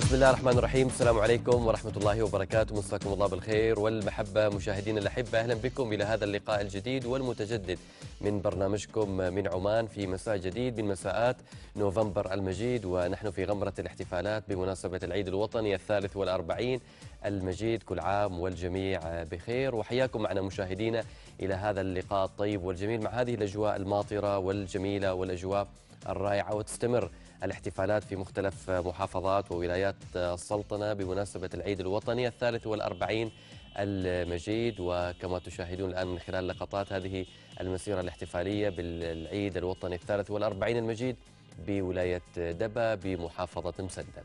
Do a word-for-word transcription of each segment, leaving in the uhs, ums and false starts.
بسم الله الرحمن الرحيم. السلام عليكم ورحمة الله وبركاته. مساكم الله بالخير والمحبة مشاهدينا الأحبة، أهلا بكم إلى هذا اللقاء الجديد والمتجدد من برنامجكم من عمان في مساء جديد من مساءات نوفمبر المجيد، ونحن في غمرة الاحتفالات بمناسبة العيد الوطني الثالث والأربعين المجيد. كل عام والجميع بخير، وحياكم معنا مشاهدينا إلى هذا اللقاء الطيب والجميل مع هذه الأجواء الماطرة والجميلة والأجواء الرائعة. وتستمر الاحتفالات في مختلف محافظات وولايات السلطنة بمناسبة العيد الوطني الثالث والأربعين المجيد. وكما تشاهدون الآن من خلال لقطات هذه المسيرة الاحتفالية بالعيد الوطني الثالث والأربعين المجيد بولاية دبا بمحافظة مسدن.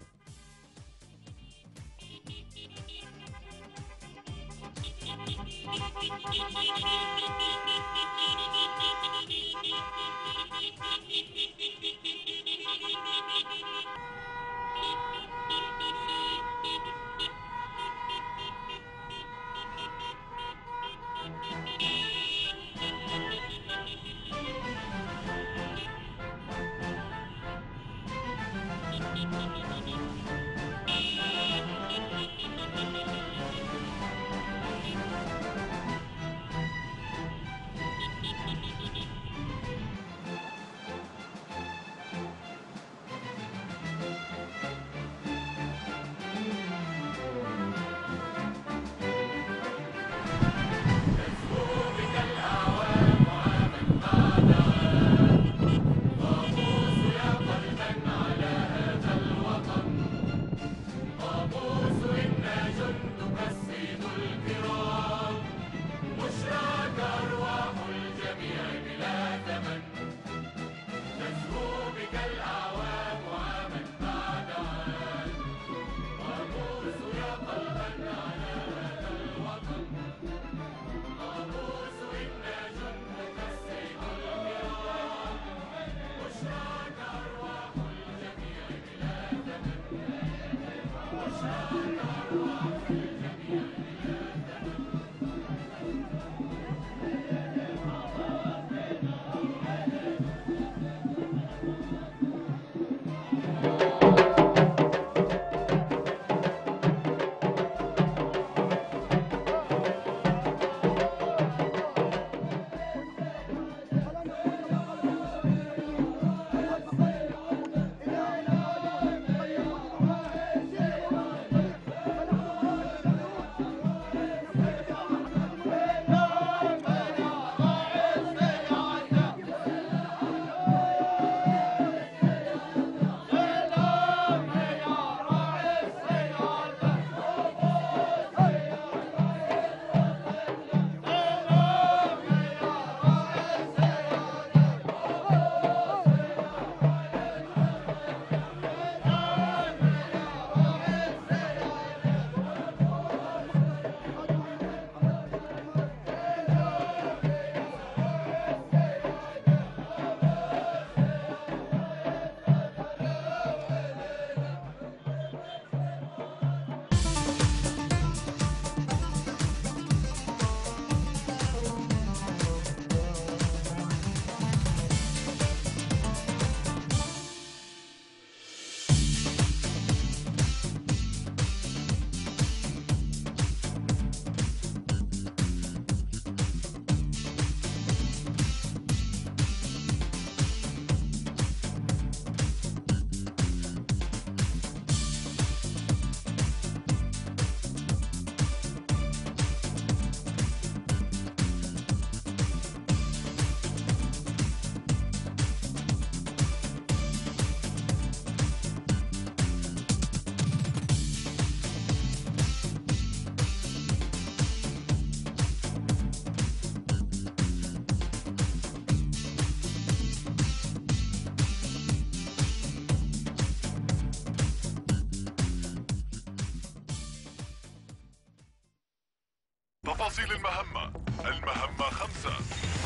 تفاصيل المهمة. المهمة خمسة.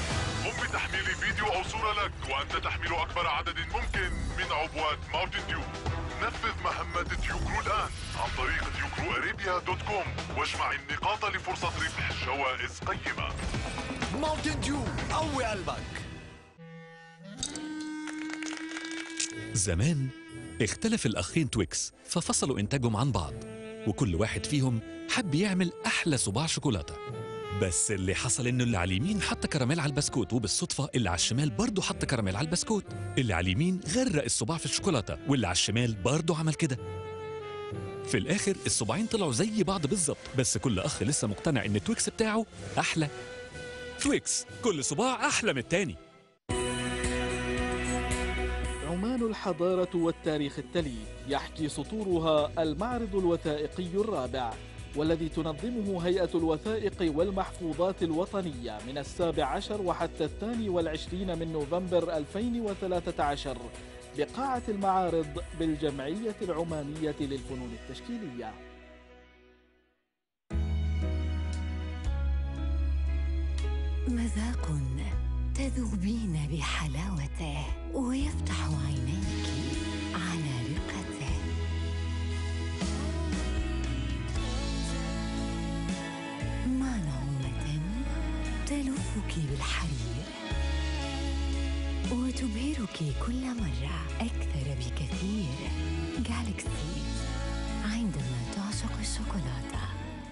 قم بتحميل فيديو أو صورة لك وأنت تحمل أكبر عدد ممكن من عبوات ماونتن ديو. نفذ مهمة ديوكرو الآن عن طريق ديوكرو أريبيا دوت كوم واجمع النقاط لفرصة ربح جوائز قيمة. ماونتن ديو، قوي قلبك. زمان اختلف الأخين تويكس ففصلوا إنتاجهم عن بعض، وكل واحد فيهم حب يعمل أحلى صباع شوكولاتة. بس اللي حصل إنه اللي على اليمين حط كراميل على البسكوت، وبالصدفة اللي على الشمال برضه حط كراميل على البسكوت. اللي على اليمين غرق الصباع في الشوكولاتة، واللي على الشمال برضه عمل كده. في الآخر الصباعين طلعوا زي بعض بالظبط، بس كل أخ لسه مقتنع إن تويكس بتاعه أحلى. تويكس، كل صباع أحلى من التاني. عمان الحضارة والتاريخ التلي يحكي سطورها المعرض الوثائقي الرابع، والذي تنظمه هيئة الوثائق والمحفوظات الوطنية من السابع عشر وحتى الثاني والعشرين من نوفمبر ألفين وثلاثة عشر بقاعة المعارض بالجمعية العمانية للفنون التشكيلية. مذاق تذوبين بحلاوته ويفتح عينيك على رقته. مع نعومة تلفك بالحرير وتبهرك كل مرة أكثر بكثير. جالكسي، عندما تعشق الشوكولاتة.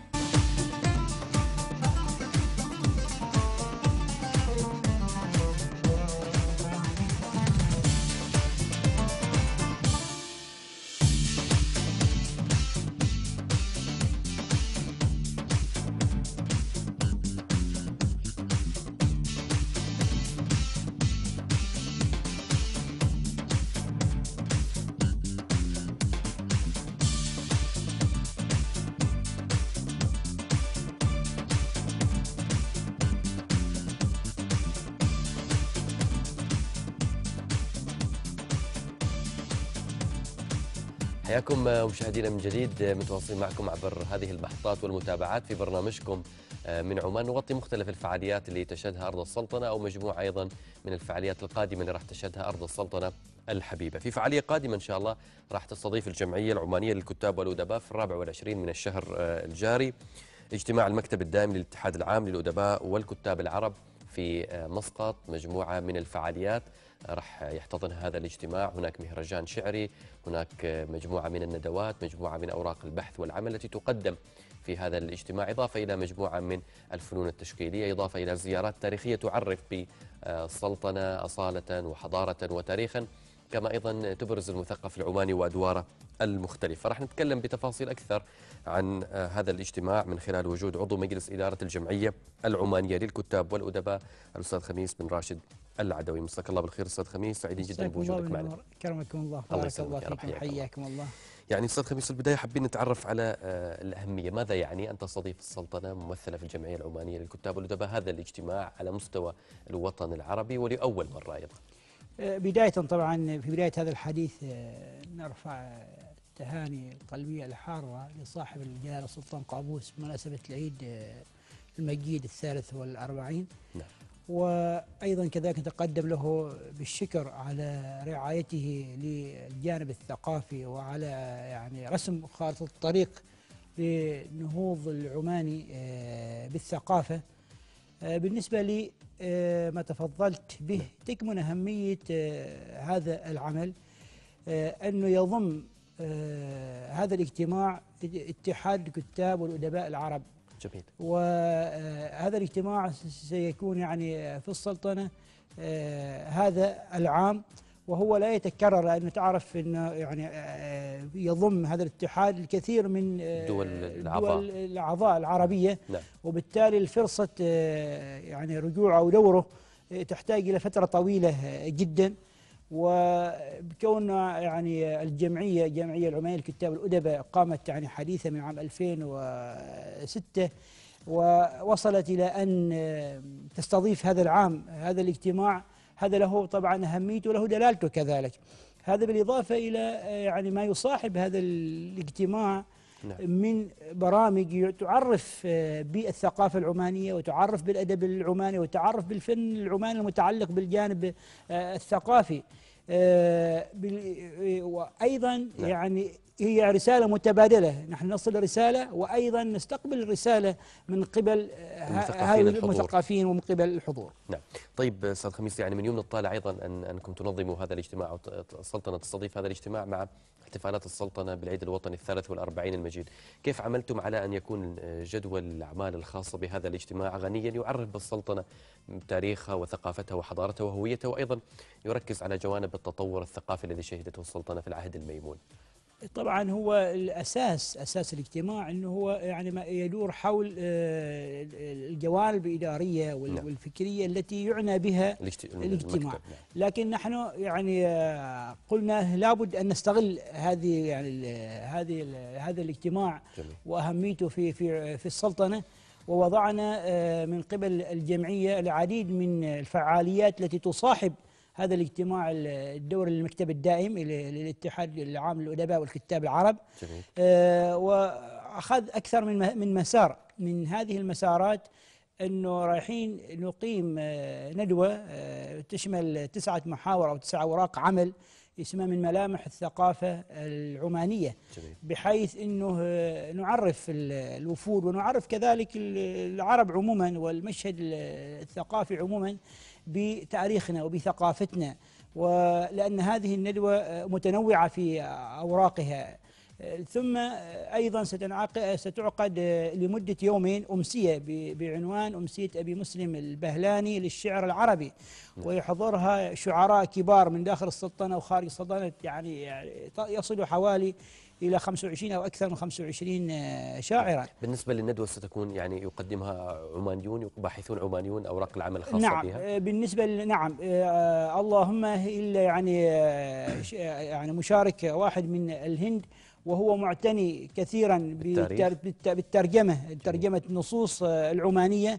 حياكم مشاهدينا من جديد، متواصلين معكم عبر هذه المحطات والمتابعات في برنامجكم من عمان. نغطي مختلف الفعاليات اللي تشهدها أرض السلطنة، أو مجموعة أيضا من الفعاليات القادمة اللي راح تشهدها أرض السلطنة الحبيبة. في فعالية قادمة إن شاء الله راح تستضيف الجمعية العمانية للكتاب والأدباء في الرابع والعشرين من الشهر الجاري اجتماع المكتب الدائم للاتحاد العام للأدباء والكتاب العرب في مسقط. مجموعة من الفعاليات راح يحتضنها هذا الاجتماع. هناك مهرجان شعري، هناك مجموعة من الندوات، مجموعة من أوراق البحث والعمل التي تقدم في هذا الاجتماع، إضافة إلى مجموعة من الفنون التشكيلية، إضافة إلى زيارات تاريخية تعرف بالسلطنة أصالة وحضارة وتاريخا، كما أيضا تبرز المثقف العماني وأدواره المختلفة. راح نتكلم بتفاصيل أكثر عن هذا الاجتماع من خلال وجود عضو مجلس إدارة الجمعية العمانية للكتاب والأدباء الأستاذ خميس بن راشد العدوي. مساك الله بالخير أستاذ خميس، سعيدين جدا بوجودك معنا. كرمكم الله، بارك الله فيكم، حياكم الله. يعني أستاذ خميس، في البداية حابين نتعرف على الأهمية، ماذا يعني أن تستضيف السلطنة ممثلة في الجمعية العمانية للكتاب والأدباء هذا الاجتماع على مستوى الوطن العربي ولأول مرة أيضا؟ بداية طبعا في بداية هذا الحديث نرفع التهاني القلبية الحارة لصاحب الجلالة السلطان قابوس بمناسبة العيد المجيد الثالث والأربعين. نعم. وأيضا كذلك نتقدم له بالشكر على رعايته للجانب الثقافي وعلى يعني رسم خارطة الطريق لنهوض العماني بالثقافة. بالنسبة لي ما تفضلت به تكمن أهمية هذا العمل، أنه يضم هذا الاجتماع اتحاد الكتاب والأدباء العرب. جميل. وهذا الاجتماع سيكون يعني في السلطنة هذا العام، وهو لا يتكرر، لأنه تعرف أنه يعني يضم هذا الاتحاد الكثير من دول الأعضاء, دول الأعضاء العربية. نعم. وبالتالي الفرصة يعني رجوعه أو دوره تحتاج إلى فترة طويلة جدا. وبكون يعني الجمعية الجمعية العمانية للكتاب والأدباء قامت يعني حديثا من عام ألفين وستة ووصلت إلى أن تستضيف هذا العام هذا الاجتماع، هذا له طبعا أهميته وله دلالته كذلك. هذا بالإضافة إلى يعني ما يصاحب هذا الاجتماع من برامج تعرف بالثقافة العمانية وتعرف بالأدب العماني وتعرف بالفن العماني المتعلق بالجانب الثقافي. وأيضا يعني هي رسالة متبادلة، نحن نصل رسالة وأيضا نستقبل رسالة من قبل هؤلاء المثقفين ومن قبل الحضور. نعم. طيب أستاذ خميس، يعني من يوم نطالع أيضا أن أنكم تنظموا هذا الاجتماع، السلطنة تستضيف هذا الاجتماع مع احتفالات السلطنة بالعيد الوطني الثالث والأربعين المجيد. كيف عملتم على أن يكون جدول الأعمال الخاصة بهذا الاجتماع غنيا يعرف بالسلطنة بتاريخها وثقافتها وحضارتها وهويتها، وأيضا يركز على جوانب التطور الثقافي الذي شهدته السلطنة في العهد الميمون؟ طبعا هو الاساس اساس الاجتماع انه هو يعني ما يدور حول الجوانب الاداريه والفكريه التي يعنى بها الاجتماع، لكن نحن يعني قلنا لابد ان نستغل هذه يعني هذه هذا الاجتماع واهميته في في في السلطنه، ووضعنا من قبل الجمعيه العديد من الفعاليات التي تصاحب هذا الاجتماع الدوري للمكتب الدائم للاتحاد العام للأدباء والكتاب العرب. آه وأخذ أكثر من من مسار. من هذه المسارات أنه رايحين نقيم آه ندوة آه تشمل تسعة محاور أو تسعة أوراق عمل اسمها من ملامح الثقافة العمانية، بحيث أنه آه نعرف الوفود ونعرف كذلك العرب عموما والمشهد الثقافي عموما بتاريخنا وبثقافتنا، ولأن هذه الندوة متنوعة في أوراقها. ثم أيضا ستعقد لمدة يومين أمسية بعنوان أمسية أبي مسلم البهلاني للشعر العربي، ويحضرها شعراء كبار من داخل السلطنة وخارج السلطنة، يعني يصل حوالي إلى خمسة وعشرين أو أكثر من خمسة وعشرين شاعرا. بالنسبة للندوة ستكون يعني يقدمها عمانيون، باحثون عمانيون أوراق العمل الخاصة نعم بها؟ نعم بالنسبة نعم آه اللهم إلا يعني آه يعني مشارك واحد من الهند، وهو معتني كثيرا بالترجمة ترجمة النصوص العمانية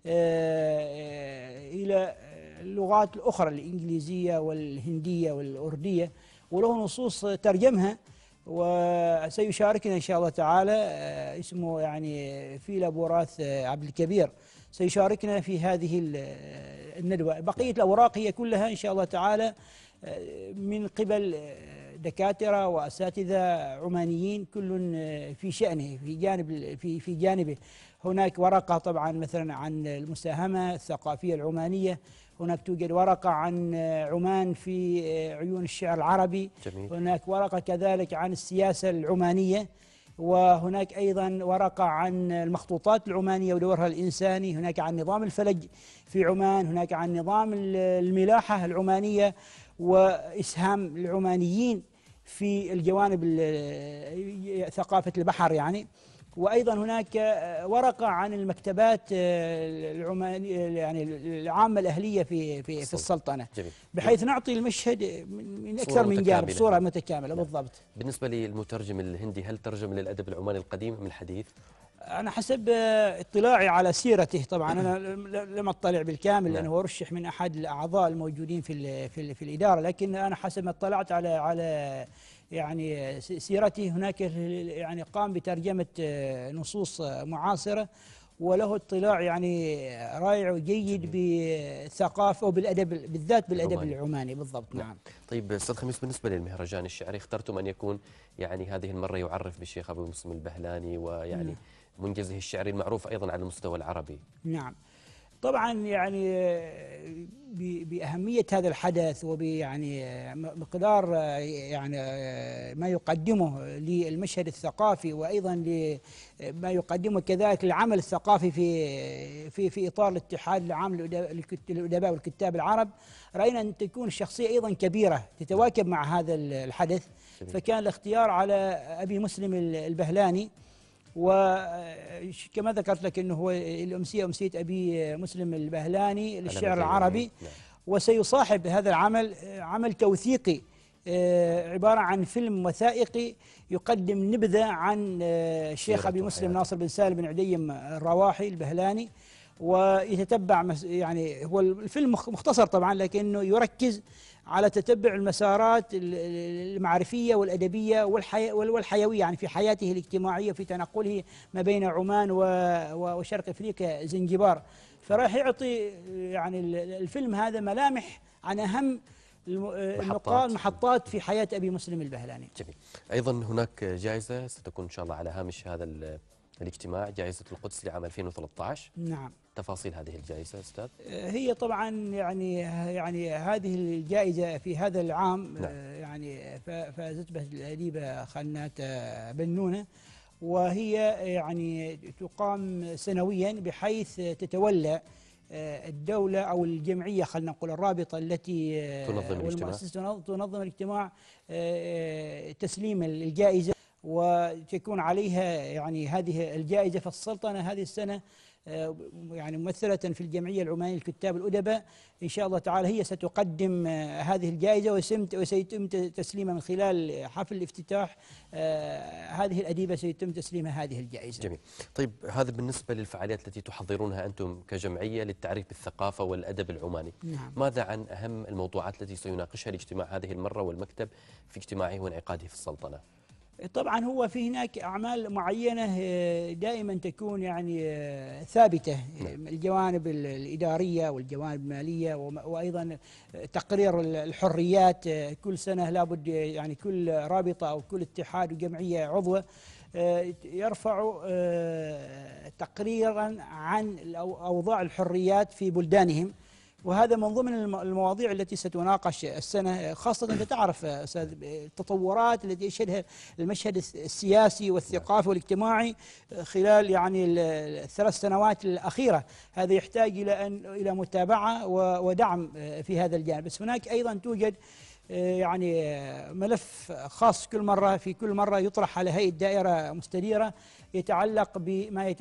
آه إلى اللغات الأخرى الإنجليزية والهندية والأردية، وله نصوص ترجمها وسيشاركنا إن شاء الله تعالى. اسمه يعني فيلا بوراث عبد الكبير سيشاركنا في هذه الندوة. بقية الأوراق هي كلها إن شاء الله تعالى من قبل دكاترة وأساتذة عمانيين كل في شأنه في جانب في في جانبه. هناك ورقة طبعا مثلا عن المساهمة الثقافية العمانية، هناك توجد ورقة عن عمان في عيون الشعر العربي. جميل. هناك ورقة كذلك عن السياسة العمانية، وهناك أيضا ورقة عن المخطوطات العمانية ودورها الإنساني، هناك عن نظام الفلج في عمان، هناك عن نظام الملاحة العمانية وإسهام العمانيين في الجوانب ثقافة البحر يعني. وأيضا هناك ورقة عن المكتبات العمانية يعني العامة الأهلية في في في السلطنة. جميل. بحيث نعطي المشهد من أكثر من جانب، صورة متكاملة. بالضبط. بالنسبة للمترجم الهندي، هل ترجم للأدب العماني القديم أم الحديث؟ أنا حسب اطلاعي على سيرته، طبعا أنا لم أطلع بالكامل لأنه هو رشح من أحد الأعضاء الموجودين في في, في الإدارة، لكن أنا حسب ما اطلعت على على يعني سيرته هناك يعني قام بترجمة نصوص معاصرة، وله اطلاع يعني رائع وجيد بالثقافة وبالأدب بالذات بالأدب العماني, العماني. بالضبط. نعم. طيب أستاذ خميس، بالنسبة للمهرجان الشعري اخترتم أن يكون يعني هذه المرة يعرف بالشيخ أبو مسلم البهلاني ويعني نعم. منجزه الشعري المعروف أيضا على المستوى العربي. نعم طبعا يعني بأهمية هذا الحدث وبيعني مقدار يعني ما يقدمه للمشهد الثقافي، وأيضا لما يقدمه كذلك للعمل الثقافي في في في إطار الاتحاد العام للأدباء والكتاب العرب، رأينا أن تكون الشخصية أيضا كبيرة تتواكب مع هذا الحدث، فكان الاختيار على أبي مسلم البهلاني. وكما ذكرت لك انه هو الامسيه امسيه ابي مسلم البهلاني للشعر العربي، وسيصاحب هذا العمل عمل توثيقي عباره عن فيلم وثائقي يقدم نبذه عن الشيخ ابي مسلم ناصر بن سالم بن عديم الرواحي البهلاني، ويتتبع يعني هو الفيلم مختصر طبعا لكنه يركز على تتبع المسارات المعرفية والأدبية والحيوية يعني في حياته الاجتماعية في تنقله ما بين عمان وشرق أفريقيا زنجبار. فراح يعطي يعني الفيلم هذا ملامح عن أهم النقاط محطات في حياة أبي مسلم البهلاني. جميل. أيضا هناك جائزة ستكون إن شاء الله على هامش هذا الاجتماع، جائزة القدس لعام ألفين وثلاثة عشر. نعم. تفاصيل هذه الجائزة أستاذ؟ هي طبعا يعني يعني هذه الجائزة في هذا العام نعم. يعني فازت بها الأديبة خنات بنونة، وهي يعني تقام سنويا بحيث تتولى الدولة أو الجمعية، خلينا نقول الرابطة التي تنظم الاجتماع تنظم الاجتماع تسليم الجائزة، وتكون عليها يعني هذه الجائزة في السلطنة هذه السنة يعني ممثلة في الجمعية العمانية للكتاب الأدباء إن شاء الله تعالى. هي ستقدم هذه الجائزة وسيتم تسليمها من خلال حفل الافتتاح. هذه الأديبة سيتم تسليمها هذه الجائزة. جميل. طيب هذا بالنسبة للفعاليات التي تحضرونها أنتم كجمعية للتعريف بالثقافة والأدب العماني. نعم. ماذا عن أهم الموضوعات التي سيناقشها الاجتماع هذه المرة والمكتب في اجتماعه وانعقاده في السلطنة؟ طبعا هو في هناك أعمال معينة دائما تكون يعني ثابتة، الجوانب الإدارية والجوانب المالية، وأيضا تقرير الحريات. كل سنة لابد يعني كل رابطة أو كل اتحاد وجمعية عضوة يرفع تقريرا عن أوضاع الحريات في بلدانهم، وهذا من ضمن المواضيع التي ستناقش السنة، خاصة أنت تعرف التطورات التي يشهدها المشهد السياسي والثقافي والاجتماعي خلال يعني الثلاث سنوات الأخيرة. هذا يحتاج إلى أن إلى متابعة ودعم في هذا الجانب. بس هناك أيضا توجد يعني ملف خاص كل مرة في كل مرة يطرح على هيئة دائرة مستديرة يتعلق بما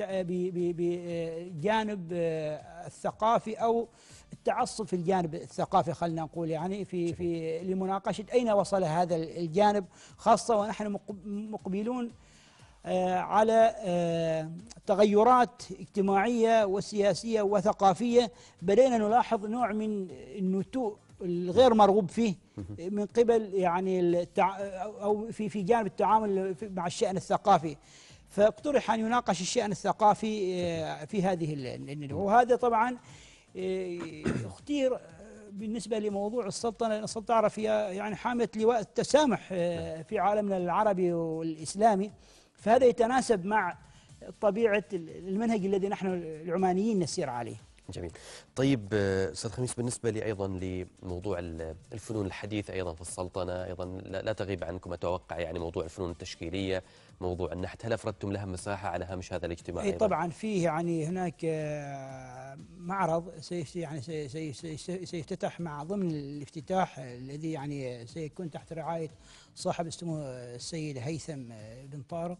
بجانب الثقافي أو التعصب في الجانب الثقافي، خلينا نقول يعني في في لمناقشة أين وصل هذا الجانب، خاصة ونحن مقبلون على تغيرات اجتماعية وسياسية وثقافية. بدينا نلاحظ نوع من النتوء الغير مرغوب فيه من قبل يعني التع... أو في في جانب التعامل مع الشأن الثقافي، فاقترح أن يناقش الشأن الثقافي في هذه ال... وهذا طبعا اختير بالنسبة لموضوع السلطنة، لأن السلطنة تعرف هي يعني حاملة لواء التسامح في عالمنا العربي والإسلامي، فهذا يتناسب مع طبيعة المنهج الذي نحن العمانيين نسير عليه. جميل. طيب أستاذ خميس، بالنسبة لي أيضا لموضوع الفنون الحديثة أيضا في السلطنة، أيضا لا تغيب عنكم أتوقع يعني موضوع الفنون التشكيلية، موضوع النحت، هل أفردتم لها مساحة على هامش هذا الاجتماع؟ أي طبعا فيه يعني هناك معرض يعني سيفتتح مع ضمن الافتتاح الذي يعني سيكون تحت رعاية صاحب السمو السيد هيثم بن طارق.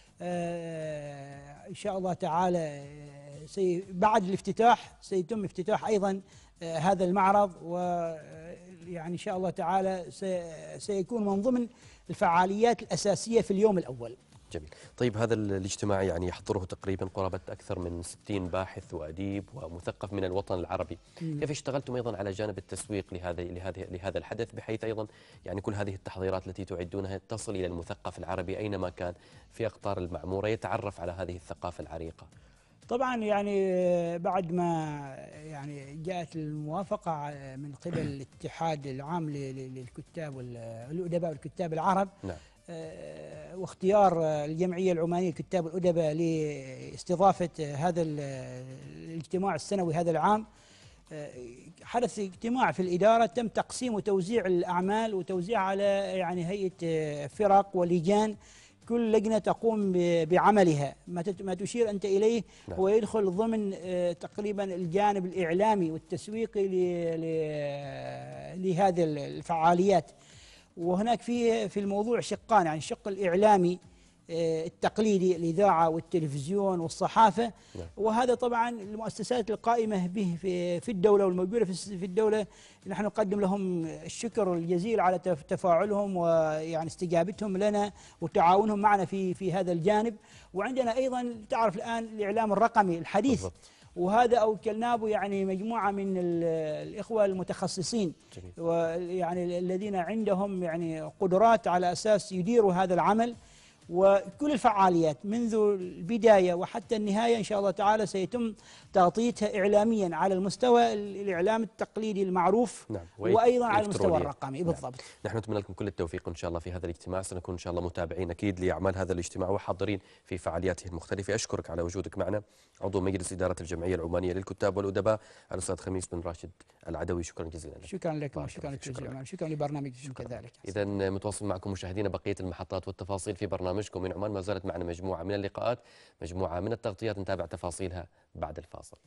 إن شاء الله تعالى سي بعد الافتتاح سيتم افتتاح أيضا هذا المعرض، ويعني إن شاء الله تعالى سيكون من ضمن الفعاليات الأساسية في اليوم الأول. جميل. طيب هذا الاجتماع يعني يحضره تقريبا قرابة أكثر من ستين باحث وأديب ومثقف من الوطن العربي. مم. كيف اشتغلتم أيضا على جانب التسويق لهذا لهذا لهذا الحدث، بحيث أيضا يعني كل هذه التحضيرات التي تعدونها تصل إلى المثقف العربي أينما كان في أقطار المعمورة يتعرف على هذه الثقافة العريقة؟ طبعا يعني بعد ما يعني جاءت الموافقة من قبل الاتحاد العام للكتاب والأدباء والكتاب العرب، نعم، واختيار الجمعية العمانية للكتاب الأدباء لاستضافة هذا الاجتماع السنوي هذا العام، حدث اجتماع في الإدارة تم تقسيم وتوزيع الأعمال وتوزيعها على يعني هيئة فرق ولجان، كل لجنة تقوم بعملها. ما تشير أنت إليه هو يدخل ضمن تقريبا الجانب الإعلامي والتسويقي لهذه الفعاليات. وهناك في في الموضوع شقان، يعني الشق الإعلامي التقليدي، الإذاعة والتلفزيون والصحافة، وهذا طبعا المؤسسات القائمة به في في الدولة والموجودة في الدولة نحن نقدم لهم الشكر الجزيل على تفاعلهم ويعني استجابتهم لنا وتعاونهم معنا في في هذا الجانب. وعندنا أيضا تعرف الآن الإعلام الرقمي الحديث بالضبط. وهذا أوكلناه يعني مجموعة من الإخوة المتخصصين ويعني الذين عندهم يعني قدرات على أساس يديروا هذا العمل. وكل الفعاليات منذ البداية وحتى النهاية إن شاء الله تعالى سيتم تغطيتها إعلاميا على المستوى الإعلام التقليدي المعروف. نعم. وأيضا على المستوى الرقمي. نعم. بالضبط. نحن نتمنى لكم كل التوفيق إن شاء الله في هذا الاجتماع، سنكون إن شاء الله متابعين أكيد لأعمال هذا الاجتماع وحاضرين في فعالياته المختلفة. أشكرك على وجودك معنا عضو مجلس إدارة الجمعية العمانية للكتاب والأدباء الأستاذ خميس بن راشد العدوي، شكرا جزيلا لك. شكرا لكم وشكرا لك، شكرا لبرنامجكم كذلك. إذا متواصل معكم مشاهدينا بقية المحطات والتفاصيل في برنامجكم من عمان. ما زالت معنا مجموعة من اللقاءات، مجموعة من التغطيات، نتابع تفاصيلها بعد الفاصل.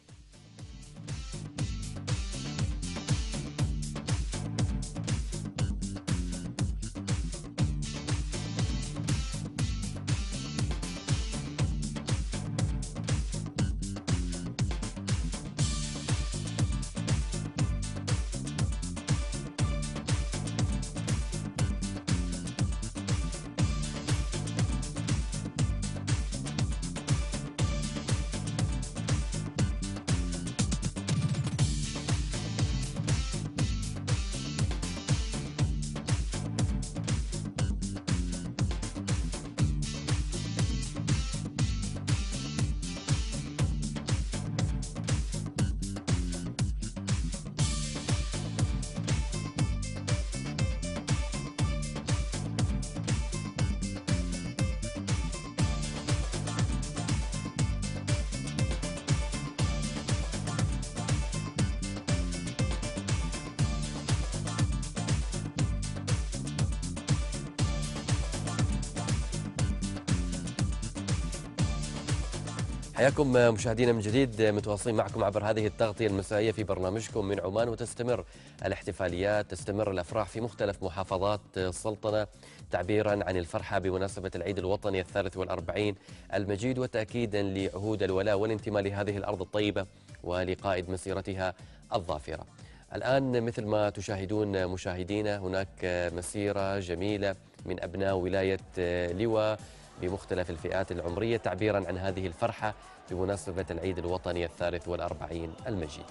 حياكم مشاهدينا من جديد، متواصلين معكم عبر هذه التغطية المسائية في برنامجكم من عمان. وتستمر الاحتفاليات، تستمر الأفراح في مختلف محافظات السلطنة تعبيرا عن الفرحة بمناسبة العيد الوطني الثالث والأربعين المجيد، وتأكيدا لعهود الولاء والانتماء لهذه الأرض الطيبة ولقائد مسيرتها الظافرة. الآن مثل ما تشاهدون مشاهدينا هناك مسيرة جميلة من أبناء ولاية لواء بمختلف الفئات العمرية تعبيرا عن هذه الفرحة بمناسبة العيد الوطني الثالث والأربعين المجيد.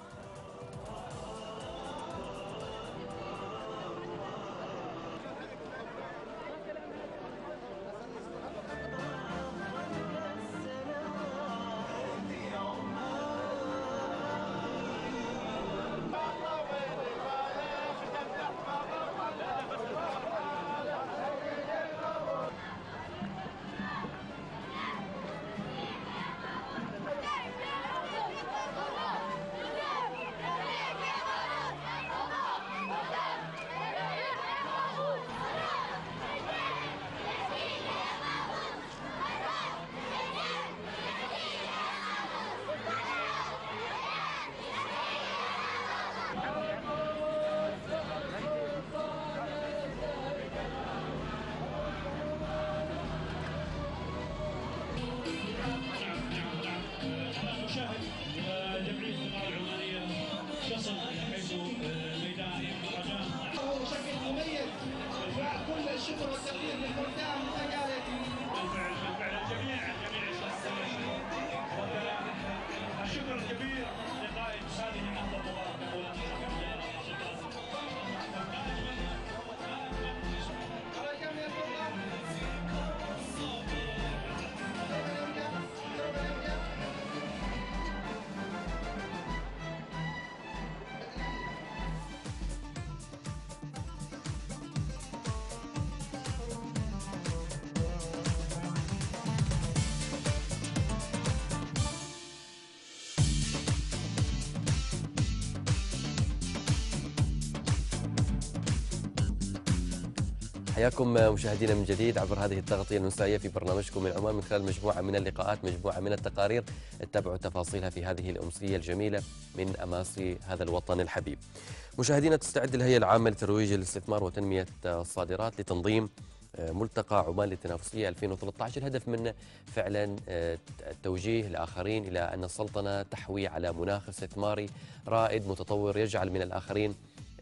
حياكم مشاهدينا من جديد عبر هذه التغطية المسائية في برنامجكم من عمان من خلال مجموعة من اللقاءات، مجموعة من التقارير اتبعوا تفاصيلها في هذه الأمسية الجميلة من أماسي هذا الوطن الحبيب. مشاهدينا، تستعد الهيئة العامة لترويج الاستثمار وتنمية الصادرات لتنظيم ملتقى عمان للتنافسية ألفين وثلاثة عشر. الهدف منه فعلا التوجيه الآخرين إلى أن السلطنة تحوي على مناخ استثماري رائد متطور يجعل من الآخرين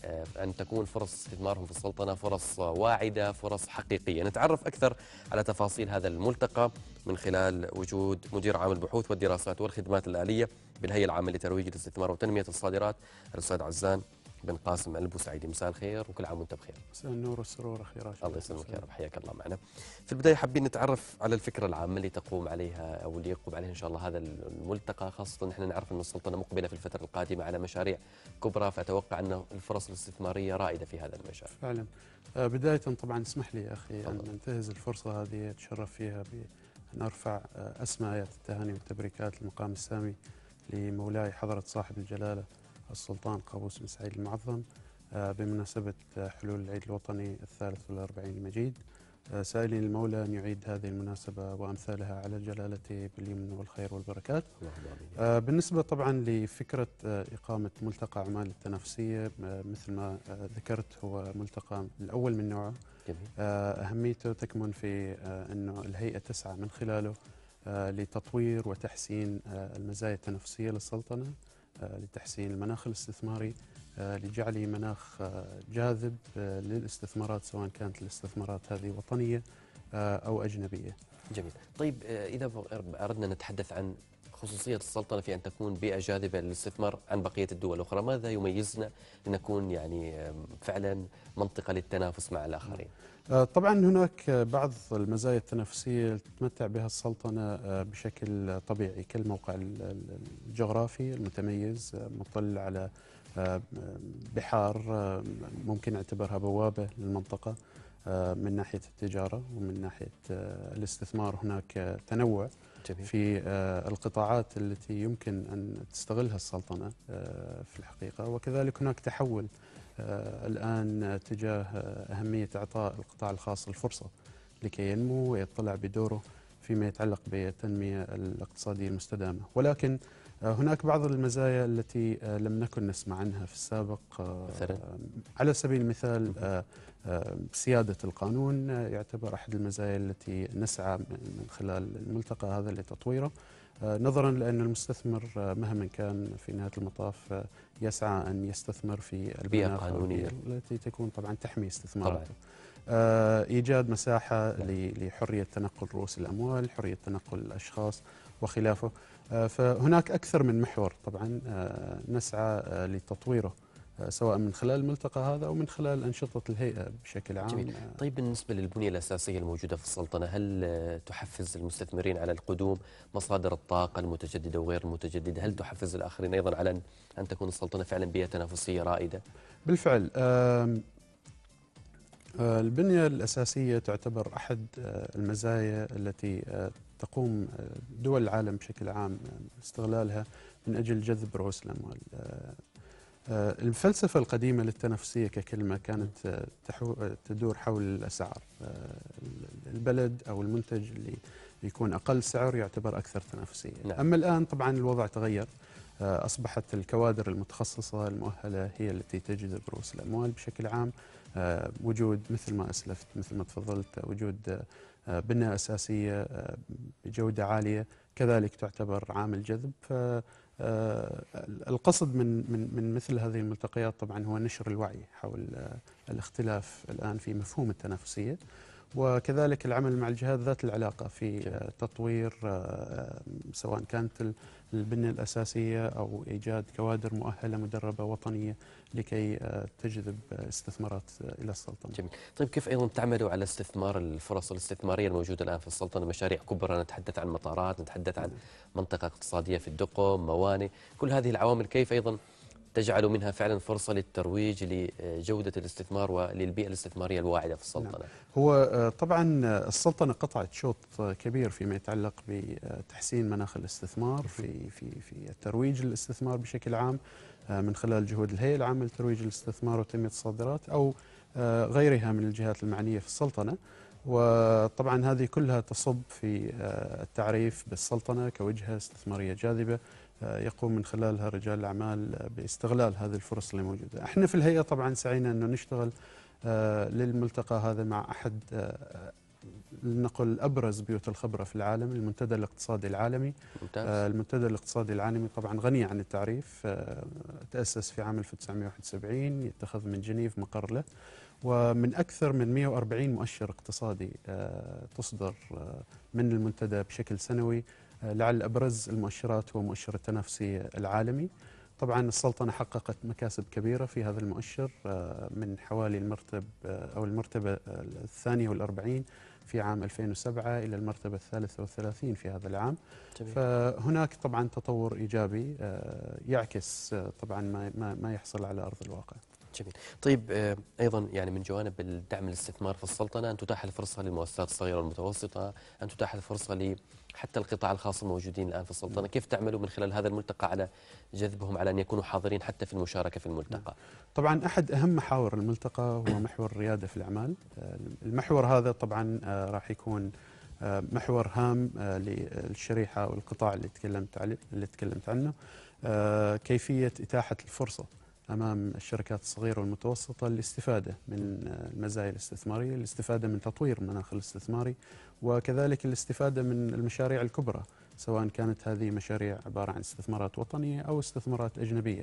أن تكون فرص استثمارهم في السلطنة فرص واعدة، فرص حقيقية. نتعرف أكثر على تفاصيل هذا الملتقى من خلال وجود مدير عام البحوث والدراسات والخدمات الآلية بالهيئة العامة لترويج الاستثمار وتنمية الصادرات الأستاذ عزان بن قاسم البوسعيدي، مساء الخير وكل عام وانت بخير. مساء النور والسرور اخي راشد. الله يسلمك يا رب، حياك الله معنا. في البدايه حابين نتعرف على الفكره العامه اللي تقوم عليها او اللي يقوم عليها ان شاء الله هذا الملتقى، خاصه نحن نعرف ان السلطنه مقبله في الفتره القادمه على مشاريع كبرى، فاتوقع ان الفرص الاستثماريه رائده في هذا المجال. فعلا. آه بدايه طبعا اسمح لي يا اخي ان ننتهز الفرصه هذه اتشرف فيها بان ارفع آه اسمى ايات التهاني والتبريكات للمقام السامي لمولاي حضره صاحب الجلاله السلطان قابوس بن سعيد المعظم بمناسبة حلول العيد الوطني الثالث والأربعين المجيد، سائلين المولى أن يعيد هذه المناسبة وأمثالها على جلالته باليمن والخير والبركات. بالنسبة طبعا لفكرة إقامة ملتقى عمان للتنافسية، مثل ما ذكرت هو ملتقى الأول من نوعه. أهميته تكمن في أنه الهيئة تسعى من خلاله لتطوير وتحسين المزايا التنافسية للسلطنة، لتحسين المناخ الاستثماري، لجعله مناخ جاذب للاستثمارات، سواء كانت الاستثمارات هذه وطنية أو أجنبية. جميل. طيب إذا أردنا نتحدث عن خصوصية السلطنة في أن تكون بيئة جاذبة للاستثمار عن بقية الدول الأخرى، ماذا يميزنا لنكون يعني فعلا منطقة للتنافس مع الآخرين؟ طبعا هناك بعض المزايا التنافسية تتمتع بها السلطنة بشكل طبيعي، كالموقع الجغرافي المتميز، مطل على بحار ممكن نعتبرها بوابة للمنطقة من ناحية التجارة، ومن ناحية الاستثمار هناك تنوع جميل. في القطاعات التي يمكن أن تستغلها السلطنة في الحقيقة، وكذلك هناك تحول الآن تجاه أهمية إعطاء القطاع الخاص الفرصة لكي ينمو ويطلع بدوره فيما يتعلق بالتنمية الاقتصادية المستدامة. ولكن هناك بعض المزايا التي لم نكن نسمع عنها في السابق، مثلا على سبيل المثال سيادة القانون يعتبر أحد المزايا التي نسعى من خلال الملتقى هذا لتطويره، نظرا لأن المستثمر مهما كان في نهاية المطاف يسعى أن يستثمر في البيئة القانونية التي تكون طبعا تحمي استثماراته. إيجاد مساحة لحرية تنقل رؤوس الأموال، حرية تنقل الأشخاص وخلافه. فهناك أكثر من محور طبعا نسعى لتطويره، سواء من خلال الملتقى هذا أو من خلال أنشطة الهيئة بشكل عام. جميل. طيب بالنسبة للبنية الأساسية الموجودة في السلطنة، هل تحفز المستثمرين على القدوم؟ مصادر الطاقة المتجددة وغير المتجددة، هل تحفز الآخرين أيضا على أن تكون السلطنة فعلا بيئة تنافسية رائدة؟ بالفعل. البنية الأساسية تعتبر أحد المزايا التي تقوم دول العالم بشكل عام استغلالها من أجل جذب رؤوس الأموال. الفلسفة القديمة للتنافسية ككلمة كانت تدور حول الأسعار. البلد أو المنتج اللي يكون أقل سعر يعتبر أكثر تنافسية. نعم. أما الآن طبعا الوضع تغير، أصبحت الكوادر المتخصصة المؤهلة هي التي تجذب رؤوس الأموال بشكل عام. وجود مثل ما أسلفت، مثل ما تفضلت، وجود بنية أساسية بجودة عالية كذلك تعتبر عامل جذب. فالقصد من من من مثل هذه الملتقيات طبعا هو نشر الوعي حول الاختلاف الآن في مفهوم التنافسية، وكذلك العمل مع الجهات ذات العلاقة في تطوير سواء كانت البنية الأساسية أو إيجاد كوادر مؤهلة مدربة وطنية لكي تجذب استثمارات إلى السلطنة. جميل. طيب كيف أيضا تعملوا على استثمار الفرص الاستثمارية الموجودة الآن في السلطنة؟ مشاريع كبرى، نتحدث عن مطارات، نتحدث عن منطقة اقتصادية في الدقم، موانئ، كل هذه العوامل كيف أيضا تجعلوا منها فعلا فرصة للترويج لجودة الاستثمار وللبيئة الاستثمارية الواعدة في السلطنة؟ نعم. هو طبعا السلطنة قطعت شوط كبير فيما يتعلق بتحسين مناخ الاستثمار، في في في الترويج للاستثمار بشكل عام من خلال جهود الهيئة العامة لترويج الاستثمار وتنمية الصادرات أو غيرها من الجهات المعنية في السلطنة. وطبعا هذه كلها تصب في التعريف بالسلطنة كوجهة استثمارية جاذبة يقوم من خلالها رجال الأعمال باستغلال هذه الفرص اللي موجودة. احنا في الهيئة طبعا سعينا أنه نشتغل للملتقى هذا مع أحد لنقل أبرز بيوت الخبرة في العالم، المنتدى الاقتصادي العالمي. ممتاز. المنتدى الاقتصادي العالمي طبعا غني عن التعريف، تأسس في عام ألف وتسعمئة وواحد وسبعين، يتخذ من جنيف مقر له، ومن أكثر من مئة وأربعين مؤشر اقتصادي تصدر من المنتدى بشكل سنوي. لعل أبرز المؤشرات هو مؤشر التنافسية العالمي، طبعا السلطنة حققت مكاسب كبيرة في هذا المؤشر من حوالي المرتب أو المرتبة الثانية والأربعين في عام ألفين وسبعة إلى المرتبة الثالثة والثلاثين في هذا العام. جميل. فهناك طبعا تطور إيجابي يعكس طبعا ما ما يحصل على أرض الواقع. جميل. طيب أيضا يعني من جوانب الدعم الاستثمار في السلطنة أن تتاح الفرصة للمؤسسات الصغيرة والمتوسطة، أن تتاح الفرصة ل حتى القطاع الخاص الموجودين الآن في السلطنة، كيف تعملوا من خلال هذا الملتقى على جذبهم على أن يكونوا حاضرين حتى في المشاركة في الملتقى؟ طبعا أحد أهم محاور الملتقى هو محور الريادة في الأعمال. المحور هذا طبعا راح يكون محور هام للشريحة والقطاع اللي تكلمت عليه اللي تكلمت عنه، كيفية إتاحة الفرصة أمام الشركات الصغيرة والمتوسطة للاستفادة من المزايا الاستثمارية، الاستفادة من تطوير المناخ الاستثماري، وكذلك الاستفادة من المشاريع الكبرى، سواء كانت هذه مشاريع عبارة عن استثمارات وطنية أو استثمارات أجنبية.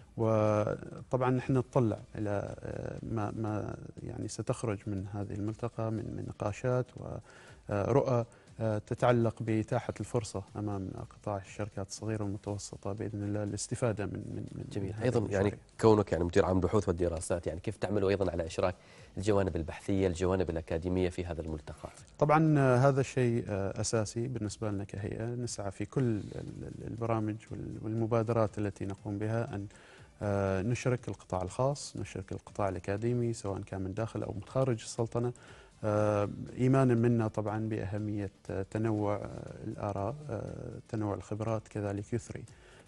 وطبعا نحن نطلع إلى ما ما يعني ستخرج من هذه الملتقى من من نقاشات ورؤى تتعلق بإتاحة الفرصة أمام قطاع الشركات الصغيرة والمتوسطة بإذن الله للاستفادة من من, من جميل. أيضا يعني كونك يعني مدير عام البحوث والدراسات، يعني كيف تعملوا أيضا على إشراك الجوانب البحثية الجوانب الأكاديمية في هذا الملتقى؟ طبعا هذا شيء أساسي بالنسبة لنا كهيئة، نسعى في كل البرامج والمبادرات التي نقوم بها أن نشرك القطاع الخاص، نشرك القطاع الأكاديمي سواء كان من داخل أو من خارج السلطنة، إيمانا منا طبعا بأهمية تنوع الآراء، تنوع الخبرات كذلك يثري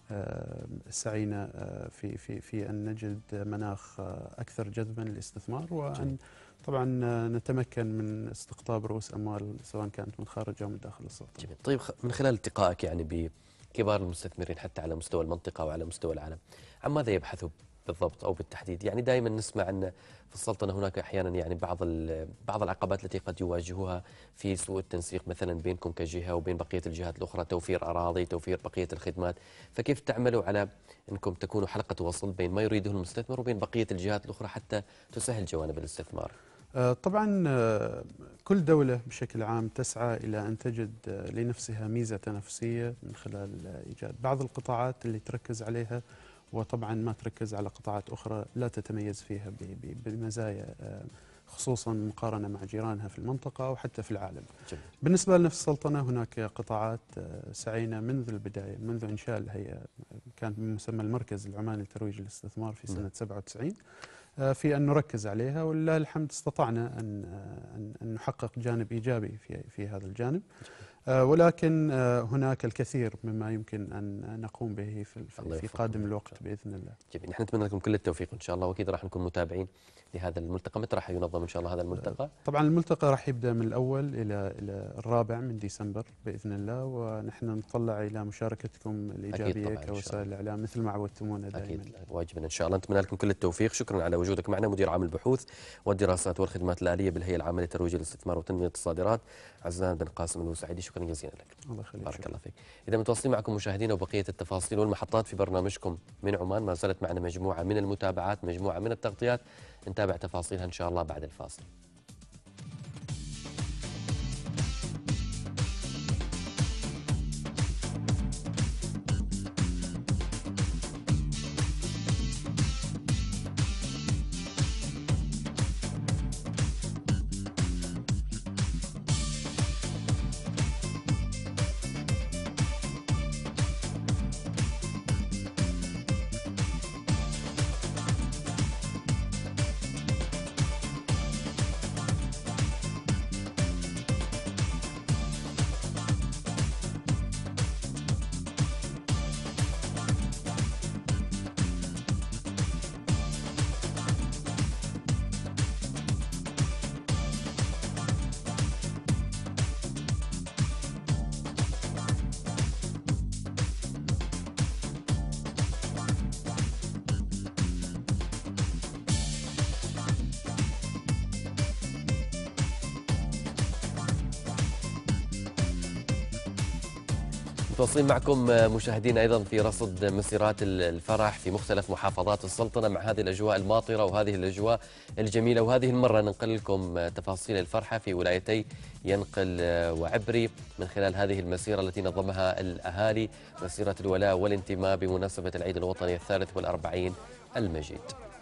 سعينا في في في أن نجد مناخ أكثر جذبا للاستثمار، وأن طبعا نتمكن من استقطاب رؤوس أموال سواء كانت من خارج أو من داخل السلطنة. جميل. طيب من خلال التقائك يعني بكبار المستثمرين حتى على مستوى المنطقة وعلى مستوى العالم، عن ماذا يبحثوا بالضبط او بالتحديد؟ يعني دائما نسمع ان في السلطنه هناك احيانا يعني بعض بعض العقبات التي قد يواجهوها في سوء التنسيق مثلا بينكم كجهه وبين بقيه الجهات الاخرى، توفير اراضي، توفير بقيه الخدمات، فكيف تعملوا على انكم تكونوا حلقه وصل بين ما يريده المستثمر وبين بقيه الجهات الاخرى حتى تسهل جوانب الاستثمار؟ طبعا كل دولة بشكل عام تسعى إلى أن تجد لنفسها ميزة تنافسية من خلال إيجاد بعض القطاعات اللي تركز عليها، وطبعا ما تركز على قطاعات أخرى لا تتميز فيها بمزايا، خصوصا مقارنة مع جيرانها في المنطقة أو حتى في العالم. جميل. بالنسبة لنا في السلطنة هناك قطاعات سعينا منذ البداية، منذ إنشاء الهيئة، كان بمسمى المركز العماني لترويج الاستثمار في سنة سبعة وتسعين، في أن نركز عليها، ولله الحمد استطعنا أن أن نحقق جانب إيجابي في في هذا الجانب. ولكن هناك الكثير مما يمكن أن نقوم به في, في قادم الوقت بإذن الله. جميل. نحن نتمنى لكم كل التوفيق إن شاء الله، وأكيد راح نكون متابعين لهذا الملتقى. متى راح ينظم إن شاء الله هذا الملتقى؟ طبعا الملتقى راح يبدأ من الأول إلى إلى الرابع من ديسمبر بإذن الله، ونحن نطلع إلى مشاركتكم الإيجابية كوسائل الإعلام مثل ما عودتمونا دائما. أكيد واجبا إن شاء الله. نتمنى لكم كل التوفيق. شكرا على وجودك معنا، مدير عام البحوث والدراسات والخدمات الآلية بالهيئة العامة لترويج الاستثمار وتنمية الصادرات، عزام بن قاسم البوسعيدي. شكرا جزيلا لك. الله يخليك. بارك الله فيك. إذا متواصلين معكم مشاهدينا وبقية التفاصيل والمحطات في برنامجكم من عمان، ما زالت معنا مجموعة من المتابعات، مجموعة من التغطيات، نتابع تفاصيلها إن شاء الله بعد الفاصل. متواصلين معكم مشاهدينا أيضا في رصد مسيرات الفرح في مختلف محافظات السلطنة مع هذه الأجواء الماطرة وهذه الأجواء الجميلة. وهذه المرة ننقل لكم تفاصيل الفرحة في ولايتي ينقل وعبري من خلال هذه المسيرة التي نظمها الأهالي، مسيرة الولاء والانتماء بمناسبة العيد الوطني الثالث والأربعين المجيد.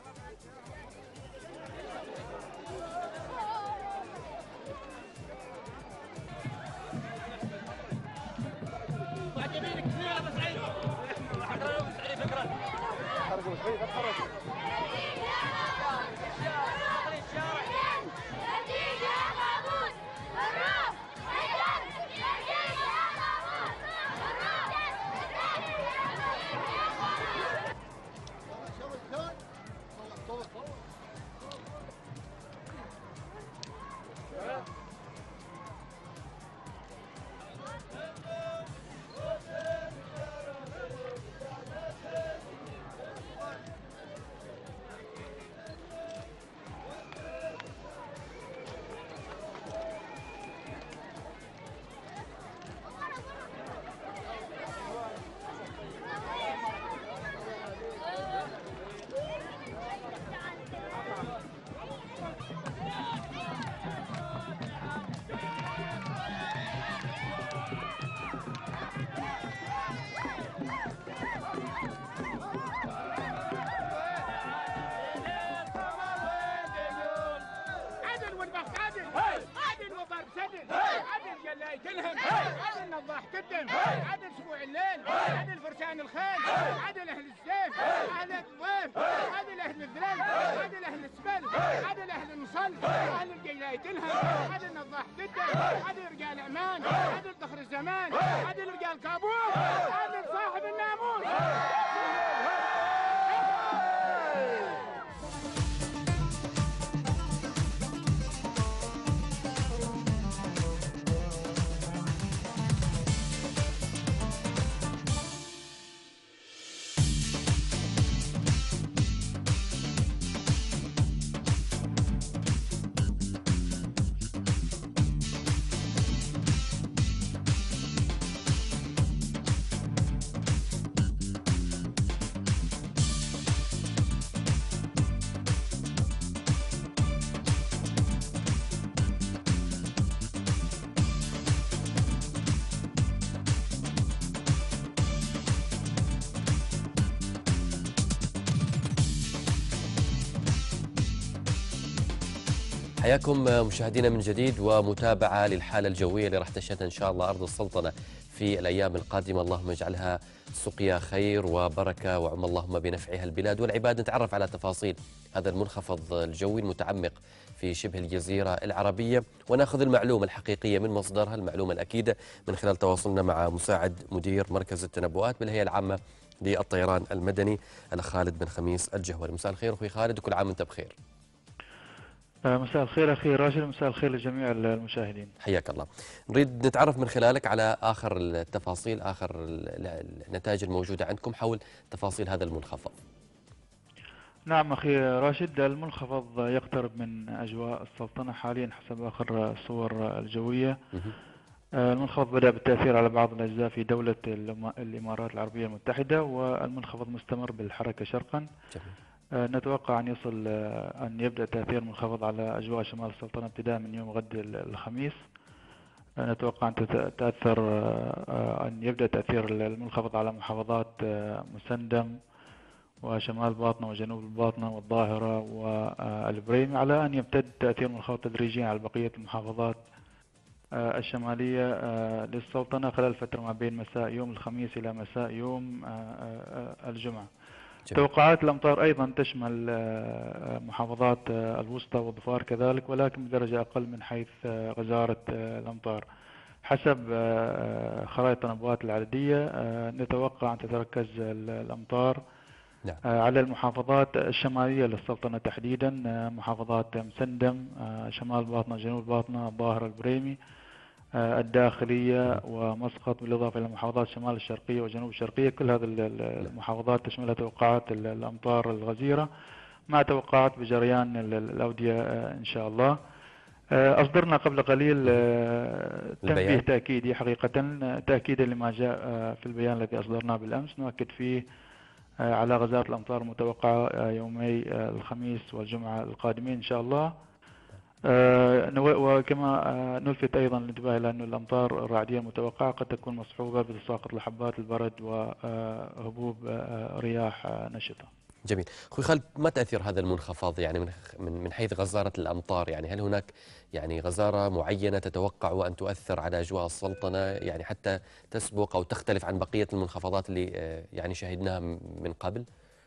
عدل نضاح قدم، عدل اسبوع الليل، عدل فرسان الخيل، عدل اهل السيف، اهل الضيف، عدل اهل الذلل، عدل اهل السبل، عدل اهل النصل، عدل الجيلاي تلهم، عدل نضاح قدم، عدل رجال امان، عدل ذخر الزمان، عدل رجال كابوس، عدل صاحب الناموس. حياكم مشاهدينا من جديد ومتابعة للحالة الجوية اللي راح تشهدها إن شاء الله أرض السلطنة في الأيام القادمة. اللهم اجعلها سقيا خير وبركة وعم اللهم بنفعها البلاد والعباد. نتعرف على تفاصيل هذا المنخفض الجوي المتعمق في شبه الجزيرة العربية وناخذ المعلومة الحقيقية من مصدرها، المعلومة الأكيدة، من خلال تواصلنا مع مساعد مدير مركز التنبؤات بالهيئة العامة للطيران المدني الأخ خالد بن خميس الجهوري. مساء الخير أخوي خالد وكل عام وأنت بخير. مساء الخير أخي راشد، مساء الخير لجميع المشاهدين. حياك الله. نريد نتعرف من خلالك على آخر التفاصيل، آخر النتائج الموجودة عندكم حول تفاصيل هذا المنخفض. نعم أخي راشد، المنخفض يقترب من أجواء السلطنة حاليا حسب آخر الصور الجوية. المنخفض بدأ بالتأثير على بعض الأجزاء في دولة الإمارات العربية المتحدة، والمنخفض مستمر بالحركة شرقا. جميل. نتوقع أن يصل أن يبدأ تأثير المنخفض على أجواء شمال السلطنة ابتداء من يوم غد الخميس. نتوقع أن تتأثر أن يبدأ تأثير المنخفض على محافظات مسندم وشمال باطنة وجنوب الباطنة والظاهرة والبريمي، على أن يمتد تأثير المنخفض تدريجيا على بقية المحافظات الشمالية للسلطنة خلال فترة ما بين مساء يوم الخميس إلى مساء يوم الجمعة. توقعات الأمطار أيضا تشمل محافظات الوسطى والظفار كذلك، ولكن بدرجة أقل من حيث غزارة الأمطار. حسب خرائط التنبؤات العددية نتوقع أن تتركز الأمطار نعم. على المحافظات الشمالية للسلطنة تحديدا، محافظات مسندم، شمال باطنة، جنوب باطنة، الظاهرة، البريمي، الداخلية ومسقط، بالإضافة إلى محافظات الشمال الشرقية وجنوب الشرقية. كل هذه المحافظات تشملها توقعات الأمطار الغزيرة مع توقعات بجريان الأودية إن شاء الله. أصدرنا قبل قليل تنبيه البيان. تأكيدي حقيقة، تأكيدا لما جاء في البيان الذي أصدرناه بالأمس، نؤكد فيه على غزارة الأمطار المتوقعة يومي الخميس والجمعة القادمين إن شاء الله. وكما نلفت أيضا الانتباه إلى أن الأمطار الرعدية المتوقعة قد تكون مصحوبة بتساقط لحبات البرد وهبوب رياح نشطة. جميل. أخوي خالد، ما تأثير هذا المنخفض يعني من من حيث غزارة الأمطار؟ يعني هل هناك يعني غزارة معينة تتوقع أن تؤثر على أجواء السلطنة، يعني حتى تسبق أو تختلف عن بقية المنخفضات اللي يعني شهدناها من قبل؟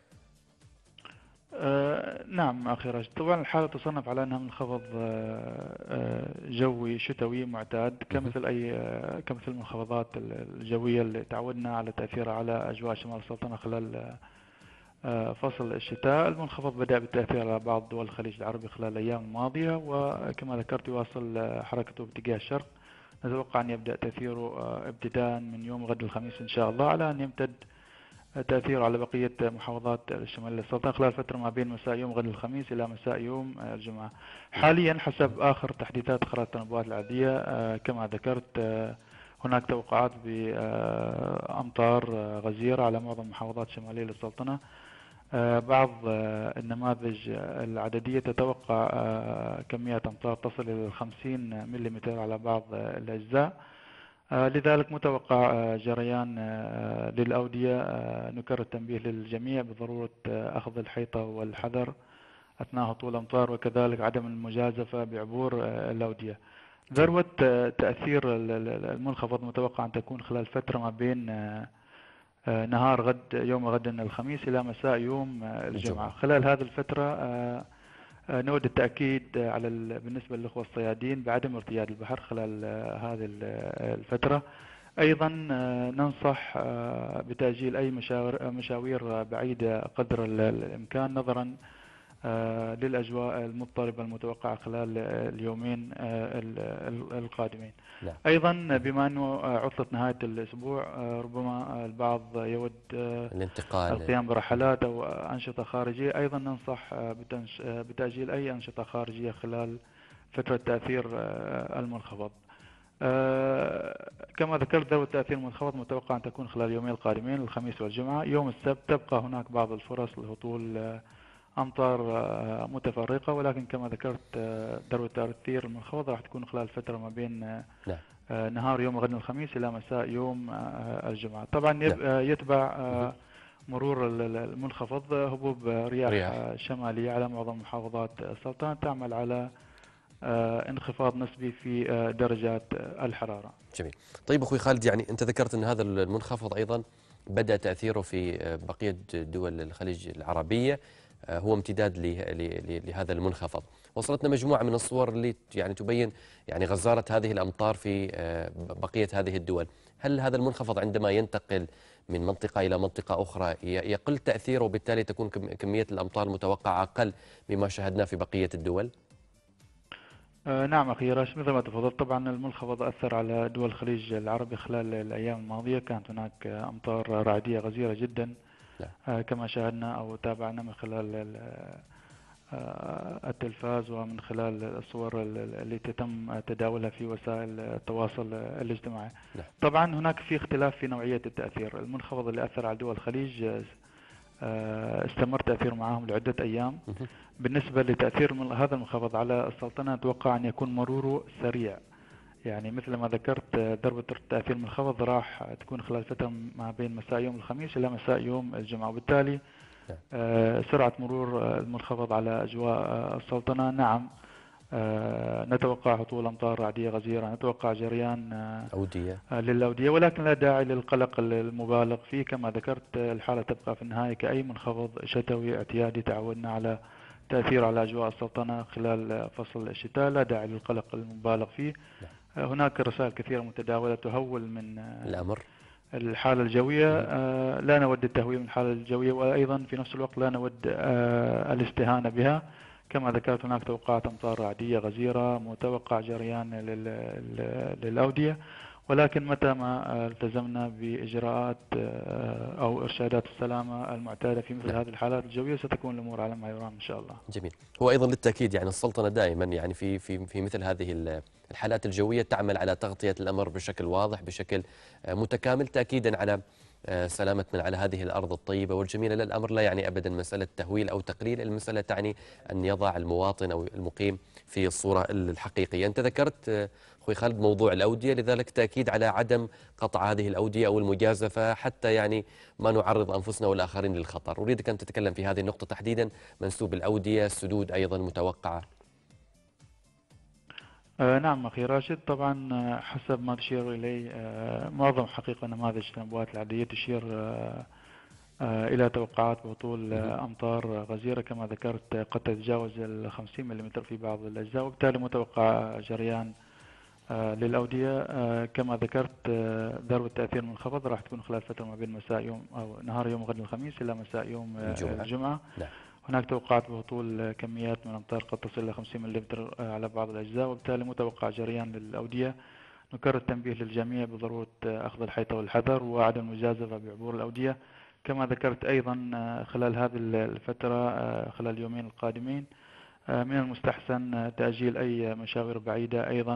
آه نعم أخي راشد، طبعا الحالة تصنف على أنها منخفض آه جوي شتوي معتاد كمثل أي آه كمثل المنخفضات الجوية اللي تعودنا على تأثيرها على أجواء شمال السلطنة خلال آه فصل الشتاء. المنخفض بدأ بالتأثير على بعض دول الخليج العربي خلال الأيام الماضية، وكما ذكرت يواصل حركته باتجاه الشرق. نتوقع أن يبدأ تأثيره ابتداء من يوم غد الخميس إن شاء الله، على أن يمتد تأثيره على بقية محافظات الشمال السلطنة خلال فترة ما بين مساء يوم غد الخميس إلى مساء يوم الجمعة. حاليا حسب آخر تحديثات خرائط التنبؤات العادية كما ذكرت هناك توقعات بأمطار غزيرة على معظم محافظات شمالية السلطنة. بعض النماذج العددية تتوقع كمية أمطار تصل إلى خمسين ملم على بعض الأجزاء، لذلك متوقع جريان للأودية. نكرر التنبيه للجميع بضرورة أخذ الحيطة والحذر أثناء هطول الأمطار، وكذلك عدم المجازفة بعبور الأودية. ذروة تأثير المنخفض متوقع أن تكون خلال فترة ما بين نهار غد يوم غد الخميس إلى مساء يوم الجمعة. خلال هذه الفترة نود التأكيد على بالنسبة للأخوة الصيادين بعدم ارتياد البحر خلال هذه الفترة. أيضا ننصح بتأجيل أي مشاوير بعيدة قدر الإمكان نظرا للأجواء المضطربة المتوقعة خلال اليومين القادمين. لا. أيضا بما أنه عطلة نهاية الأسبوع ربما البعض يود الانتقال القيام برحلات أو أنشطة خارجية، أيضا ننصح بتأجيل أي أنشطة خارجية خلال فترة تأثير المنخفض. كما ذكرت ذروة تأثير المنخفض متوقع أن تكون خلال اليومين القادمين الخميس والجمعة. يوم السبت تبقى هناك بعض الفرص لهطول أمطار متفرقة، ولكن كما ذكرت ذروة تأثير المنخفض راح تكون خلال فترة ما بين نهار يوم غد الخميس إلى مساء يوم الجمعة. طبعا يتبع مرور المنخفض هبوب رياح, رياح شمالية على معظم محافظات السلطنة تعمل على انخفاض نسبي في درجات الحرارة. جميل. طيب أخوي خالد، يعني أنت ذكرت أن هذا المنخفض أيضا بدأ تأثيره في بقية دول الخليج العربية، هو امتداد لهذا المنخفض. وصلتنا مجموعة من الصور اللي يعني تبين يعني غزارة هذه الأمطار في بقية هذه الدول. هل هذا المنخفض عندما ينتقل من منطقة إلى منطقة أخرى يقل تأثيره وبالتالي تكون كمية الأمطار المتوقعة أقل مما شاهدناه في بقية الدول؟ نعم أخي راشد، مثل ما تفضلت طبعا المنخفض أثر على دول الخليج العربي خلال الأيام الماضية. كانت هناك أمطار رعدية غزيرة جدا لا. كما شاهدنا أو تابعنا من خلال التلفاز ومن خلال الصور التي تتم تداولها في وسائل التواصل الاجتماعي. لا. طبعا هناك في اختلاف في نوعية التأثير. المنخفض اللي أثر على دول الخليج استمر تأثير معهم لعدة أيام. بالنسبة لتأثير هذا المنخفض على السلطنة أتوقع أن يكون مروره سريع، يعني مثل ما ذكرت ضربة تأثير المنخفض راح تكون خلال فترة ما بين مساء يوم الخميس إلى مساء يوم الجمعة، وبالتالي سرعة مرور المنخفض على أجواء السلطنة نعم نتوقع هطول أمطار رعدية غزيرة، نتوقع جريان أودية للأودية، ولكن لا داعي للقلق المبالغ فيه. كما ذكرت الحالة تبقى في النهاية كأي منخفض شتوي اعتيادي تعودنا على تأثير على أجواء السلطنة خلال فصل الشتاء، لا داعي للقلق المبالغ فيه. لا. هناك رسائل كثيرة متداولة تهول من الأمر الحالة الجوية، لا نود التهويل من الحالة الجوية، وأيضا في نفس الوقت لا نود الاستهانة بها. كما ذكرت هناك توقعات أمطار رعدية غزيرة، متوقع جريان للأودية، ولكن متى ما التزمنا بإجراءات أو إرشادات السلامة المعتادة في مثل هذه الحالات الجوية ستكون الأمور على ما يرام إن شاء الله. جميل. هو أيضا للتأكيد يعني السلطنة دائما يعني في في في مثل هذه الحالات الجوية تعمل على تغطية الأمر بشكل واضح بشكل متكامل تأكيدا على سلامتنا على هذه الأرض الطيبة والجميلة. لا، الأمر لا يعني أبدا مسألة تهويل أو تقليل، المسألة تعني أن يضع المواطن أو المقيم في الصورة الحقيقية. أنت ذكرت أخوي خالد موضوع الأودية، لذلك تأكيد على عدم قطع هذه الأودية أو المجازفة حتى يعني ما نعرض أنفسنا والآخرين للخطر. أريدك أن تتكلم في هذه النقطة تحديدا، منسوب الأودية، السدود أيضا متوقعة. آه نعم أخي راشد، طبعا حسب ما تشير إليه آه معظم حقيقة نماذج التنبؤات العادية تشير آه آه إلى توقعات بهطول آه أمطار غزيرة كما ذكرت قد تتجاوز ال خمسين ملم في بعض الأجزاء، وبالتالي متوقع جريان آه للأودية. آه كما ذكرت آه ذروة تأثير منخفض راح تكون خلال فترة ما بين مساء يوم أو نهار يوم غد الخميس إلى مساء يوم آه الجمعة, الجمعة. نعم. هناك توقعات بهطول كميات من الأمطار قد تصل إلى خمسين ملم على بعض الأجزاء، وبالتالي متوقع جريان للأودية. نكرر التنبيه للجميع بضرورة أخذ الحيطة والحذر وعدم المجازفة بعبور الأودية. كما ذكرت أيضا خلال هذه الفترة خلال اليومين القادمين من المستحسن تأجيل أي مشاوير بعيدة. أيضا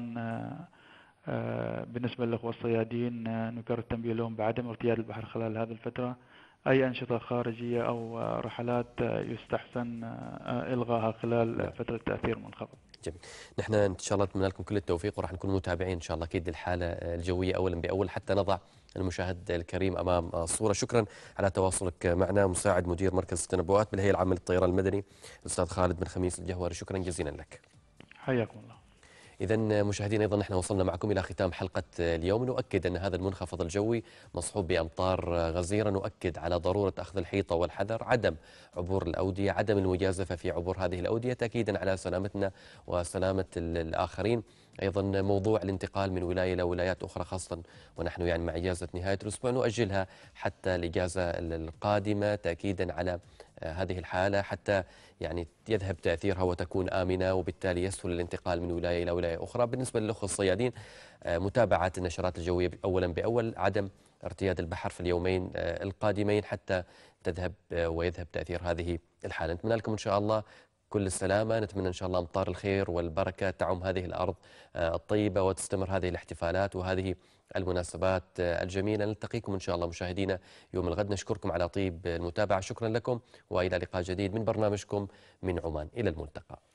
بالنسبة للأخوة الصيادين نكرر التنبيه لهم بعدم ارتياد البحر خلال هذه الفترة. أي أنشطة خارجية أو رحلات يستحسن إلغاها خلال فترة تأثير منخفض. جميل. نحن إن شاء الله نتمنى لكم كل التوفيق، وراح نكون متابعين إن شاء الله أكيد للحالة الجوية أولا بأول حتى نضع المشاهد الكريم أمام الصورة. شكرا على تواصلك معنا مساعد مدير مركز التنبؤات بالهيئة العامة للطيران المدني الأستاذ خالد بن خميس الجهوري، شكرا جزيلا لك. حياكم الله. إذا مشاهدينا أيضا نحن وصلنا معكم إلى ختام حلقة اليوم. نؤكد أن هذا المنخفض الجوي مصحوب بأمطار غزيرة، نؤكد على ضرورة أخذ الحيطة والحذر، عدم عبور الأودية، عدم المجازفة في عبور هذه الأودية تأكيدا على سلامتنا وسلامة الآخرين. أيضا موضوع الانتقال من ولاية إلى ولايات أخرى خاصة ونحن يعني مع إجازة نهاية الأسبوع نؤجلها حتى الإجازة القادمة تأكيدا على هذه الحالة حتى يعني يذهب تأثيرها وتكون آمنة، وبالتالي يسهل الانتقال من ولاية إلى ولاية أخرى. بالنسبة للأخوة الصيادين متابعة النشرات الجوية أولا بأول، عدم ارتياد البحر في اليومين القادمين حتى تذهب ويذهب تأثير هذه الحالة. نتمنى لكم إن شاء الله كل السلامة، نتمنى إن شاء الله أمطار الخير والبركة تعم هذه الأرض الطيبة وتستمر هذه الاحتفالات وهذه المناسبات الجميلة. نلتقيكم إن شاء الله مشاهدينا يوم الغد. نشكركم على طيب المتابعة، شكرا لكم وإلى لقاء جديد من برنامجكم من عمان. إلى الملتقى.